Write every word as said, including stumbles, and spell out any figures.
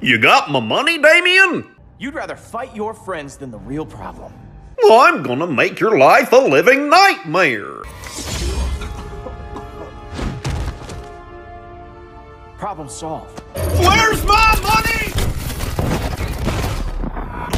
You got my money, Damien? You'd rather fight your friends than the real problem. Well, I'm gonna make your life a living nightmare. Problem solved. Where's my money?